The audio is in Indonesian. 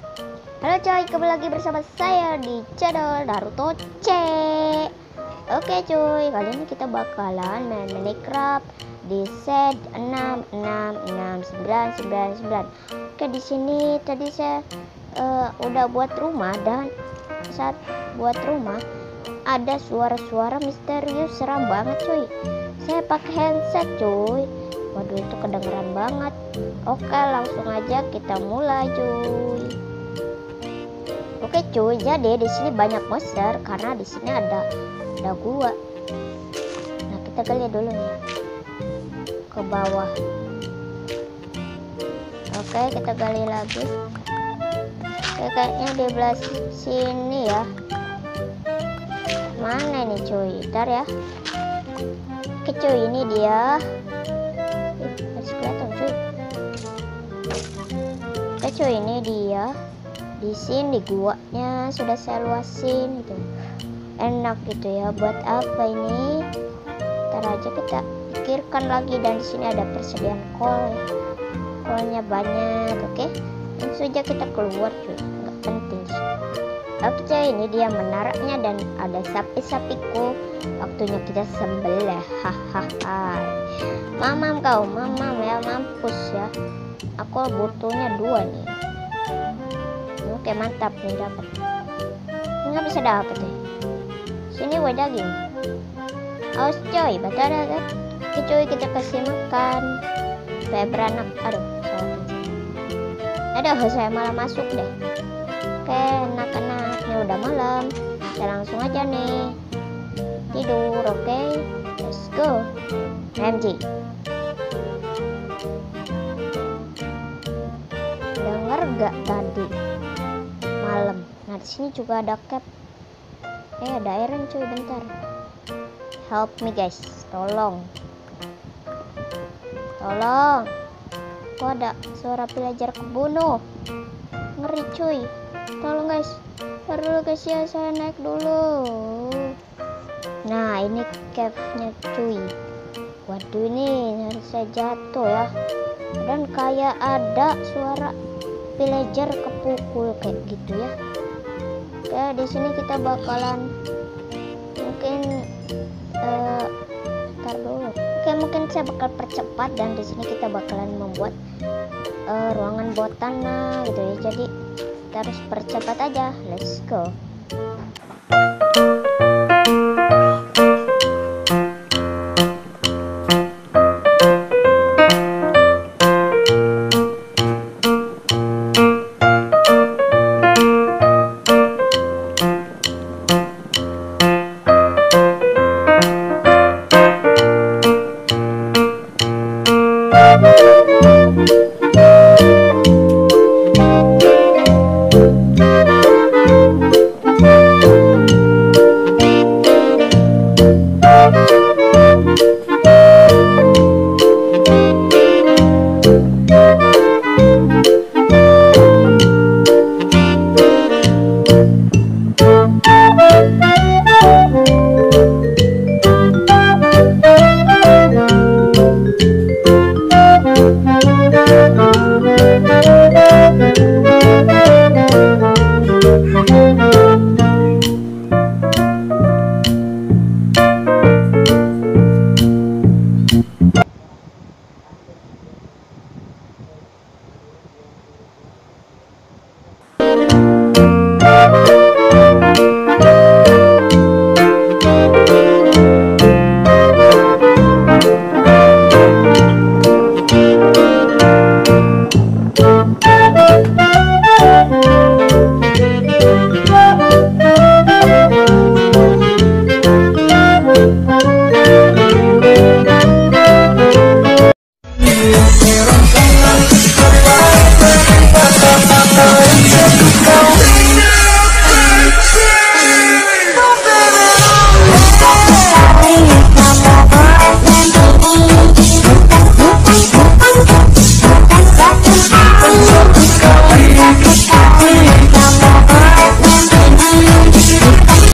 Halo coy, kembali lagi bersama saya di channel Naruto C. Oke coy, kali ini kita bakalan main Minecraft di set 6669999. Oke, di sini tadi saya udah buat rumah, dan saat buat rumah ada suara-suara misterius, seram banget cuy. Saya pakai handset cuy. Waduh, itu kedengeran banget. Oke, langsung aja kita mulai cuy. Oke cuy, jadi di sini banyak monster karena di sini ada gua. Nah, kita gali dulu nih ke bawah. Oke, kita gali lagi. Oke, kayaknya di belah sini ya. Mana nih cuy? Ntar ya. Oke cuy, ini dia. Harus kelihatan cuy. Oke cuy, ini dia. Di sini guanya sudah saya luasin gitu. Enak gitu ya. Buat apa ini? Ntar aja kita pikirkan lagi. Dan di sini ada persediaan kol. Kolnya banyak. Oke, langsung aja kita keluar cuy. Nggak penting sih. Oke cuy, ini dia menaranya dan ada sapi-sapiku. Waktunya kita sembelih. Hahaha. Mamam kau, mamam ya, mampus ya. Aku butuhnya 2 nih. Oke, mantap nih, dapat. Nggak bisa dapat ya. Sini gue daging. Awas coy, batara kan. Oke cuy, kita kasih makan supaya beranak. Aduh, saya malah masuk deh. Oke, anak-anaknya udah malam. Kita langsung aja nih tidur. Oke, let's go. MG. Dengar gak tadi malam? Nah, di sini juga ada cap. Ada iron cuy, bentar. Help me guys, tolong. Kok ada suara villager kebunuh? Ngeri cuy. Tolong guys. Ntar dulu guys ya, saya naik dulu. Nah, ini cave-nya cuy. Waduh, ini harus saya jatuh ya. Dan kayak ada suara villager kepukul kayak gitu ya. Oke, di sini kita bakalan mungkin ntar dulu. Oke, mungkin saya bakal percepat, dan di sini kita bakalan membuat ruangan buat tanah gitu ya. Jadi kita harus percepat aja. Let's go.